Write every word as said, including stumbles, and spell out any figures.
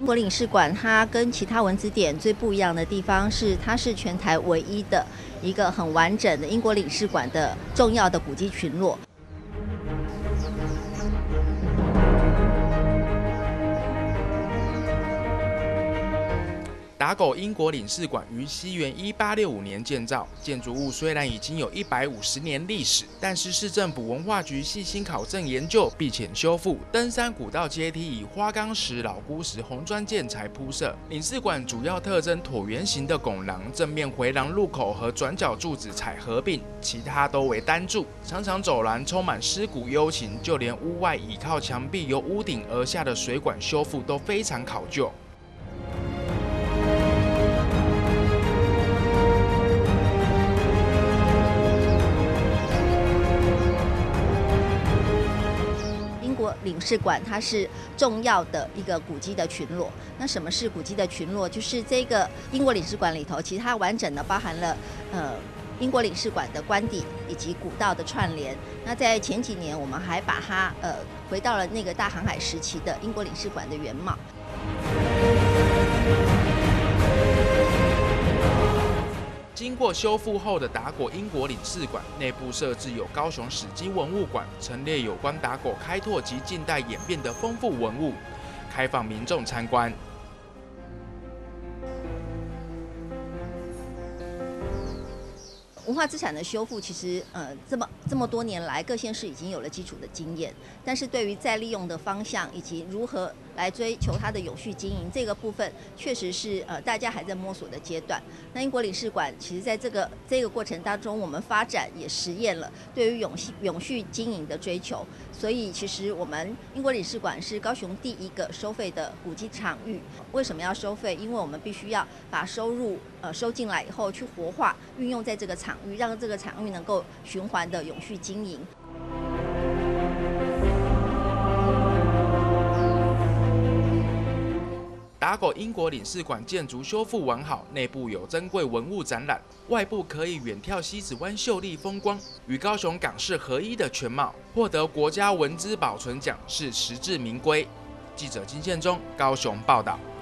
英国领事馆它跟其他文字点最不一样的地方是，它是全台唯一的一个很完整的英国领事馆的重要的古迹群落。 打狗英国领事馆于西元一八六五年建造，建筑物虽然已经有一百五十年历史，但是市政府文化局细心考证研究，并且修复登山古道阶梯以花岗石、老钴石、红砖建材铺设。领事馆主要特征椭圆形的拱廊，正面回廊入口和转角柱子采合并，其他都为单柱。长长走廊充满尸骨幽情，就连屋外倚靠墙壁由屋顶而下的水管修复都非常考究。 领事馆它是重要的一个古迹的群落。那什么是古迹的群落？就是这个英国领事馆里头，其实它完整的包含了呃英国领事馆的官邸以及古道的串联。那在前几年，我们还把它呃回到了那个大航海时期的英国领事馆的原貌。 经过修复后的打狗英国领事馆内部设置有高雄史迹文物馆，陈列有关打狗开拓及近代演变的丰富文物，开放民众参观。 文化资产的修复，其实呃这么这么多年来，各县市已经有了基础的经验，但是对于再利用的方向以及如何来追求它的永续经营这个部分，确实是呃大家还在摸索的阶段。那英国领事馆其实在这个这个过程当中，我们发展也实验了对于永续永续经营的追求，所以其实我们英国领事馆是高雄第一个收费的古迹场域。为什么要收费？因为我们必须要把收入呃收进来以后去活化运用在这个场域，让这个场域能够循环的永续经营。 打狗英国领事馆建筑修复完好，内部有珍贵文物展览，外部可以远眺西子湾秀丽风光，与高雄港市合一的全貌，获得国家文资保存奖是实至名归。记者金宪忠高雄报道。